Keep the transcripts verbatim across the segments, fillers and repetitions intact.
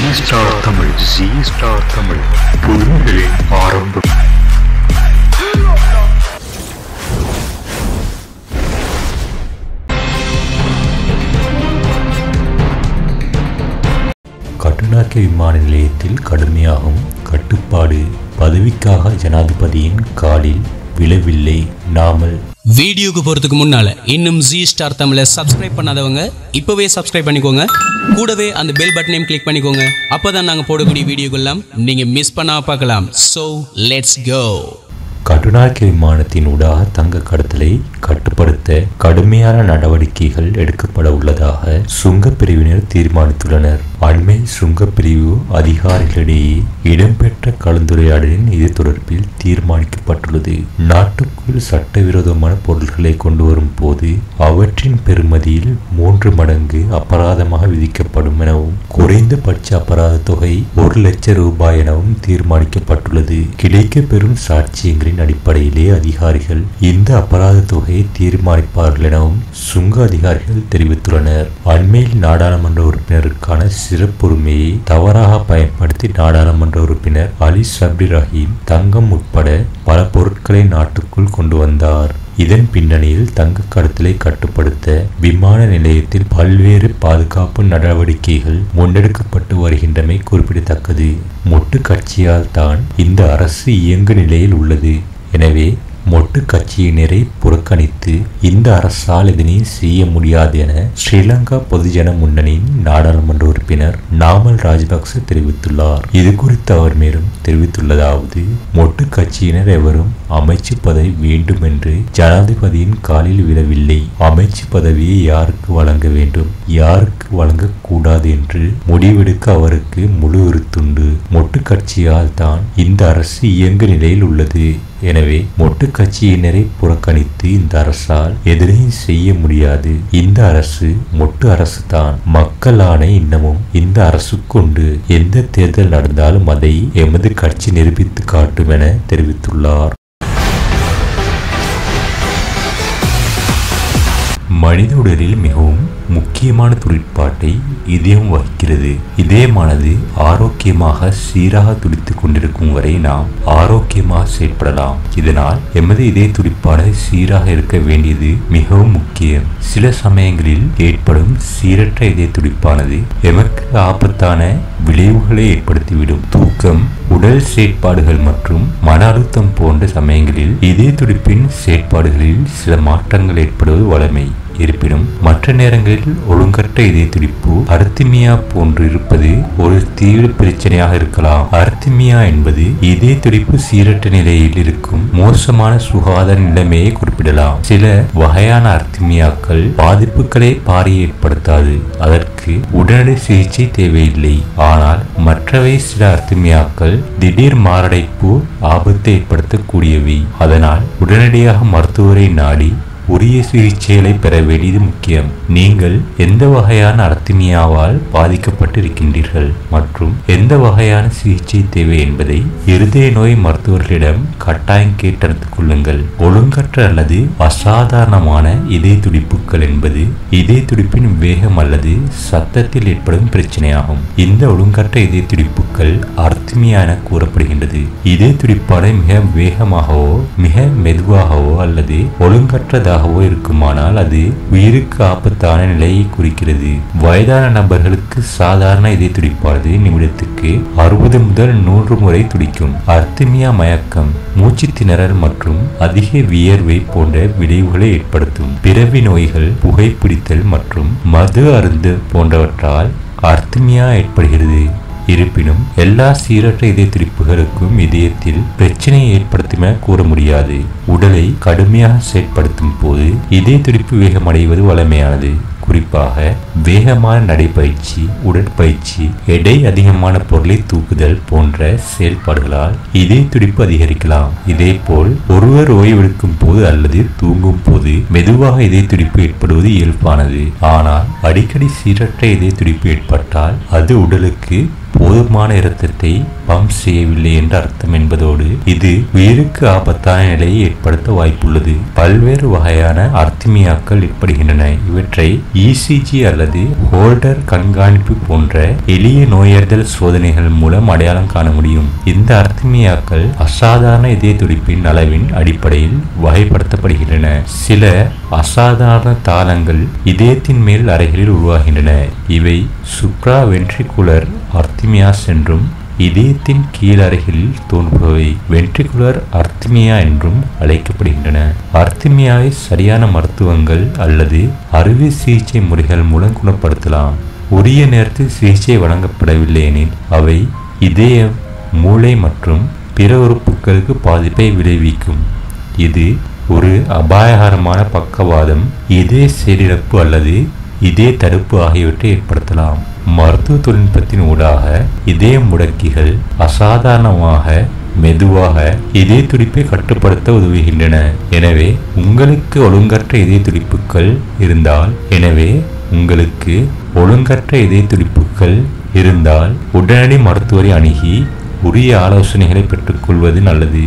Star Tamil G star Tamil புதுமைகளின் ஆரம்பம். கட்டுநாயக்க விமான நிலையத்தில் கடுமையாகும் கட்டுப்பாடு. பதவிக்காக ஜனாதிபதியின் காலில் விழவில்லை நாமல். வீடியோக்கு போறதுக்கு முன்னால இன்னும் ஜி ஸ்டார் தமிழை சப்ஸ்கிரைப் பண்ணாதவங்க இப்பவே சப்ஸ்கிரைப் பண்ணிக்கோங்க. கூடவே அந்த பெல் பட்டனையும் கிளிக் பண்ணிக்கோங்க. அப்பதான் நாங்க போடக்கூடிய வீடியோக்கெல்லாம் நீங்க மிஸ் பண்ணாம பார்க்கலாம். So let's go. கட்டுநாயக்க விமானத்தின் ஊடாக தங்க கடத்தலை கட்டுப்படுத்த கடுமையான நடவடிக்கைகள் எடுக்கப்பட உள்ளதாக சுங்க பிரிவினர் தீர்மானித்துள்ளனர். அண்மை சுங்க பிரிவு அதிகாரிகளிடையே இடம்பெற்ற கலந்துரையாடலின் இது தொடர்பில் தீர்மானிக்கப்பட்டுள்ளது. நாட்டுக்குள் சட்டவிரோதமான பொருட்களை கொண்டு வரும் போது அவற்றின் பெறுமதியில் மூன்று மடங்கு அபராதமாக விதிக்கப்படும் எனவும் குறைந்தபட்ச அபராத தொகை ஒரு லட்சம் ரூபாய் எனவும் தீர்மானிக்கப்பட்டுள்ளது. கிடைக்க பெறும் சாட்சியங்களின் அடிப்படையிலே அதிகாரிகள் இந்த அபராத தொகையை தீர்மானிப்பார்கள் எனவும் சுங்க அதிகாரிகள் தெரிவித்துள்ளனர். அண்மையில் நாடாளுமன்ற உறுப்பினருக்கான சிறப்புரிமையை தவறாக பயன்படுத்தி நாடாளுமன்ற உறுப்பினர் அலி சப்ரி ரஹீம் தங்கம் உட்பட பல பொருட்களை நாட்டுக்குள் கொண்டு வந்தார். இதன் பின்னணியில் தங்க கடத்தலை கட்டுப்படுத்த விமான நிலையத்தில் பல்வேறு பாதுகாப்பு நடவடிக்கைகள் முன்னெடுக்கப்பட்டு வருகின்றமை குறிப்பிடத்தக்கது. மொட்டு கட்சியால் தான் இந்த அரசு இயங்கு நிலையில் உள்ளது. எனவே மொட்டு கட்சியினரை புறக்கணித்து இந்த அரசால் இதனை செய்ய முடியாது என ஸ்ரீலங்கா பொதுஜன முன்னணியின் நாடாளுமன்ற உறுப்பினர் நாமல் ராஜபக்ச தெரிவித்துள்ளார். இது குறித்து அவர் மேலும் தெரிவித்துள்ளதாவது: மொட்டு கட்சியினர் எவரும் அமைச்சு பதவி வேண்டும் என்று ஜனாதிபதியின் காலில் விழவில்லை. அமைச்சு பதவியை யாருக்கு வழங்க வேண்டும், யாருக்கு வழங்கக்கூடாது என்று முடிவெடுக்க அவருக்கு முழு உறுத்துண்டு. மொட்டு கட்சியால் தான் இந்த அரசு இயங்கு நிலையில் உள்ளது. எனவே மொட்டு கட்சியினரை புறக்கணித்து இந்த அரசால் எதிரையும் செய்ய முடியாது. இந்த அரசு மொட்டு அரசு தான். மக்களான இன்னமும் இந்த அரசுக்குண்டு. எந்த தேர்தல் நடந்தாலும் அதை எமது கட்சி நிரூபித்து காட்டும் என தெரிவித்துள்ளார். மனித உடலில் மிகவும் முக்கியமான துடிப்பாட்டை இதயம் வகிக்கிறது. இதயமானது ஆரோக்கியமாக சீராக துடித்துக் கொண்டிருக்கும் வரை நாம் ஆரோக்கியமாக செயல்படலாம். இதனால் எமது இதய துடிப்பானது சீராக இருக்க வேண்டியது மிகவும் முக்கியம். சில சமயங்களில் ஏற்படும் சீரற்ற இதய துடிப்பானது எமக்கு ஆபத்தான விளைவுகளை ஏற்படுத்திவிடும். தூக்கம், உடல் செயற்பாடுகள் மற்றும் மன அழுத்தம் போன்ற சமயங்களில் இதய துடிப்பின் செயற்பாடுகளில் சில மாற்றங்கள் ஏற்படுவது வழமை. இருப்பினும் மற்ற நேரங்களில் ஒழுங்கற்ற இதய துடிப்பு அர்த்திமியா போன்று இருப்பது ஒரு தீவிர பிரச்சனையாக இருக்கலாம். அர்த்திமியா என்பது இதய துடிப்பு சீரற்ற நிலையில் இருக்கும் மோசமான சுகாதார நிலைமையை குறிப்பிடலாம். சில வகையான அர்த்திமியாக்கள் பாதிப்புகளை பாரிய ஏற்படுத்தாது. அதற்கு உடனடி சிகிச்சை தேவையில்லை. ஆனால் மற்றவை சில அர்த்திமியாக்கள் திடீர் மாரடைப்பு ஆபத்தை ஏற்படுத்தக்கூடியவை. அதனால் உடனடியாக மருத்துவரை நாடி உரிய சிகிச்சைகளை பெற வேண்டியது முக்கியம். நீங்கள் எந்த வகையான அர்த்திமியாவால் பாதிக்கப்பட்டு இருக்கின்றீர்கள் மற்றும் எந்த வகையான சிகிச்சை தேவை என்பதை இருதய நோய் மருத்துவர்களிடம் கட்டாயம் கேட்டறிந்து கொள்ளுங்கள். ஒழுங்கற்ற அல்லது அசாதாரணமான இதய துடிப்புகள் என்பது இதய துடிப்பின் வேகம் அல்லது சத்தத்தில் ஏற்படும் பிரச்சனையாகும். இந்த ஒழுங்கற்ற இதய துடிப்புகள் அர்த்திமியா என கூறப்படுகின்றது. இதய துடிப்பான மிக வேகமாகவோ மிக மெதுவாகவோ அல்லது ஒழுங்கற்றதாக இருக்குமானால் அது உயிருக்கு ஆபத்தான நிலையை குறிக்கிறது. வயதான நபர்களுக்கு சாதாரண இதய துடிப்பானது நிமிடத்துக்கு அறுபது முதல் நூறு முறை துடிக்கும். அர்த்திமியா மயக்கம், மூச்சு திணறல் மற்றும் அதிக வியர்வை போன்ற விளைவுகளை ஏற்படுத்தும். பிறவி நோய்கள், புகைப்பிடித்தல் மற்றும் மது அருந்து போன்றவற்றால் அர்த்திமியா ஏற்படுகிறது. இருப்பினும் எல்லா சீரற்ற இதய துடிப்புகளுக்கும் இதயத்தில் பிரச்சனையை ஏற்படுத்தும் என கூற முடியாது. உடலை கடுமையாக செயற்படுத்தும் போது இதய துடிப்பு வேகமடைவது வழமையானது. குறிப்பாக வேகமான நடைபயிற்சி, உடற்பயிற்சி, எடை அதிகமான பொருளை தூக்குதல் போன்ற செயல்பாடுகளால் இதய துடிப்பு அதிகரிக்கலாம். இதே போல் ஒருவர் ஓய்வெடுக்கும் போது அல்லது தூங்கும் போது மெதுவாக இதய துடிப்பு ஏற்படுவது இயல்பானது. ஆனால் அடிக்கடி சீரற்ற இதய துடிப்பு ஏற்பட்டால் அது உடலுக்கு போதுமான இரத்தத்தை பம்ப் செய்யவில்லை என்று அர்த்தம் என்பதோடு இது உயிருக்கு ஆபத்தான நிலையை ஏற்படுத்த வாய்ப்புள்ளது. பல்வேறு வகையான அர்த்திமியாக்கள் ஏற்படுகின்றன. இவற்றை இசிஜி அல்லது ஹோல்டர் கண்காணிப்பு போன்ற எளிய நோயறிதல் சோதனைகள் மூலம் அடையாளம் காண முடியும். இந்த அர்த்திமியாக்கள் அசாதாரண இதய துடிப்பின் அளவின் அடிப்படையில் வகைப்படுத்தப்படுகின்றன. சில அசாதாரண தாளங்கள் இதயத்தின் மேல் அறைகளில் உருவாகின்றன. இவை சுப்ரா வென்ட்ரிகுலர் அர்த்திமியாஸ் என்றும் இதயத்தின் கீழறைகளில் தோன்றுபவை வென்ட்ரிகுலர் அர்த்திமியா என்றும் அழைக்கப்படுகின்றன. அர்த்திமியாவை சரியான மருத்துவங்கள் அல்லது அறுவை சிகிச்சை முறைகள் மூலம் குணப்படுத்தலாம். உரிய நேரத்தில் சிகிச்சை வழங்கப்படவில்லை எனில் அவை இதய, மூளை மற்றும் பிற உறுப்புகளுக்கு பாதிப்பை விளைவிக்கும். இது ஒரு அபாயகரமான பக்கவாதம், இதய செயலிழப்பு அல்லது இதய தடுப்பு ஆகியவற்றை ஏற்படுத்தலாம். மருத்துவ தொழில்நுட்பத்தின் ஊடாக இதய முடக்கிகள் அசாதாரணமாக மெதுவாக இதய துடிப்பை கட்டுப்படுத்த உதவுகின்றன. எனவே உங்களுக்கு ஒழுங்கற்ற இதய துடிப்புகள் இருந்தால் எனவே உங்களுக்கு ஒழுங்கற்ற இதய துடிப்புகள் இருந்தால் உடனடி மருத்துவரை அணுகி உரிய ஆலோசனைகளை பெற்றுக்கொள்வது நல்லது.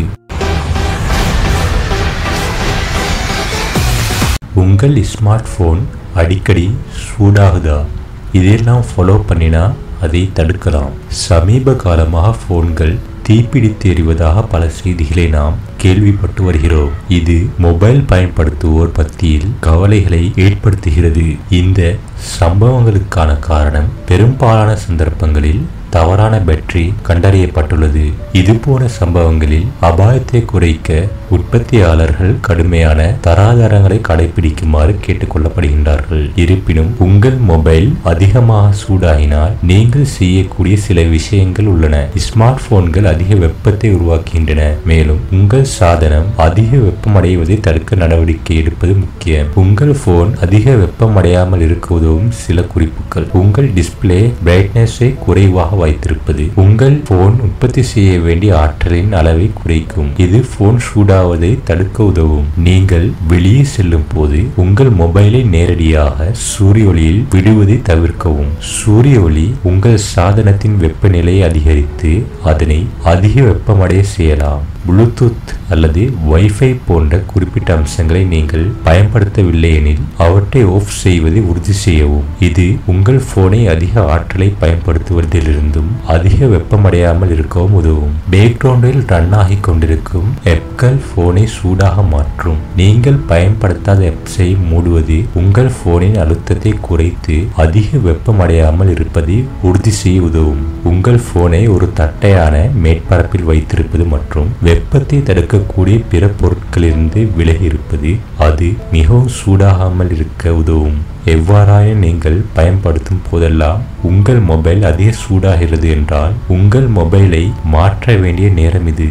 உங்கள் ஸ்மார்ட் போன் அடிக்கடி சூடாகுதா? இதெல்லாம் ஃபாலோ பண்ணினா அதை தடுக்கலாம். சமீப காலமாக போன்கள் தீப்பிடித்து எறிவதாக பல செய்திகளை நாம் கேள்விப்பட்டு வருகிறோம். இது மொபைல் பயன்படுத்துவோர் மத்தியில் கவலைகளை ஏற்படுத்துகிறது. இந்த சம்பவங்களுக்கான காரணம் பெரும்பாலான சந்தர்ப்பங்களில் தவறான பேட்டரி கண்டறியப்பட்டுள்ளது. இதுபோன்ற சம்பவங்களில் அபாயத்தை குறைக்க உற்பத்தியாளர்கள் கடுமையான தராதரங்களை கடைபிடிக்குமாறு கேட்டுக்கொள்ளப்படுகின்றார்கள். இருப்பினும் உங்கள் மொபைல் அதிகமாக சூடாகினால் நீங்கள் செய்யக்கூடிய சில விஷயங்கள் உள்ளன. ஸ்மார்ட் போன்கள் அதிக வெப்பத்தை உருவாக்குகின்றன, மேலும் உங்கள் சாதனம் அதிக வெப்பமடைவதை தடுக்க நடவடிக்கை எடுப்பது முக்கியம். உங்கள் போன் அதிக வெப்பமடையாமல் இருக்க உதவும் சில குறிப்புகள்: உங்கள் டிஸ்பிளே பிரைட்னஸை குறைவாக வைத்திருப்பது உங்கள் போன் உற்பத்தி செய்ய வேண்டிய ஆற்றலின் அளவை குறைக்கும். இது போன் சூடாவதை தடுக்க உதவும். நீங்கள் வெளியே செல்லும் போது உங்கள் மொபைலை நேரடியாக சூரிய ஒளியில் விடுவதை தவிர்க்கவும். சூரிய ஒளி உங்கள் சாதனத்தின் வெப்பநிலையை அதிகரித்து அதனை அதிக வெப்பமடைய செய்யலாம். ப்ளூடூத் அல்லது வைஃபை போன்ற குறிப்பிட்ட அம்சங்களை நீங்கள் பயன்படுத்தவில்லை எனில் அவற்றை ஆஃப் செய்வதை உறுதி செய்யவும். இது உங்கள் போனை அதிக ஆற்றலை பயன்படுத்துவதிலிருந்தும் அதிக வெப்பமடையாமல் இருக்கவும் உதவும். பேக்ரவுண்டில் ரன் ஆகி கொண்டிருக்கும் ஆப்கள் போனை சூடாக மாற்றும். நீங்கள் பயன்படுத்தாத ஆப்ஸை மூடுவது உங்கள் போனின் அழுத்தத்தை குறைத்து அதிக வெப்பமடையாமல் இருப்பதை உறுதி செய்ய உதவும். உங்கள் போனை ஒரு தட்டையான மேற்பரப்பில் வைத்திருப்பது மற்றும் வெப்பத்தை தடுக்கக்கூடிய பிற பொருட்களிலிருந்து விலகி இருப்பது அது மிகவும் சூடாகாமல் இருக்க உதவும். எவ்வாறாயினும் நீங்கள் பயன்படுத்தும் போதெல்லாம் உங்கள் மொபைல் அதிக சூடாகிறது என்றால் உங்கள் மொபைலை மாற்ற வேண்டிய நேரம் இது.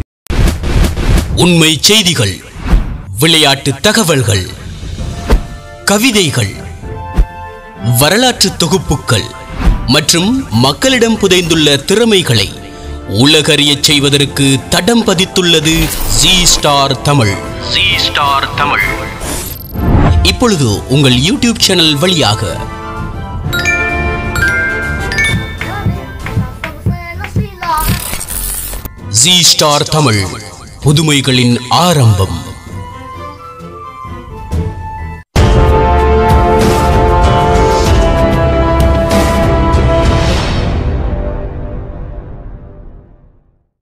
உண்மை செய்திகள், விளையாட்டு தகவல்கள், கவிதைகள், வரலாற்று தொகுப்புகள் மற்றும் மக்களிடம் புதைந்துள்ள திறமைகளை உலகறியச் செய்வதற்கு தடம் பதித்துள்ளது G star Tamil. G star Tamil இப்பொழுது உங்கள் யூடியூப் சேனல் வழியாக ஜி ஸ்டார் தமிழ் புதுமைகளின் ஆரம்பம்.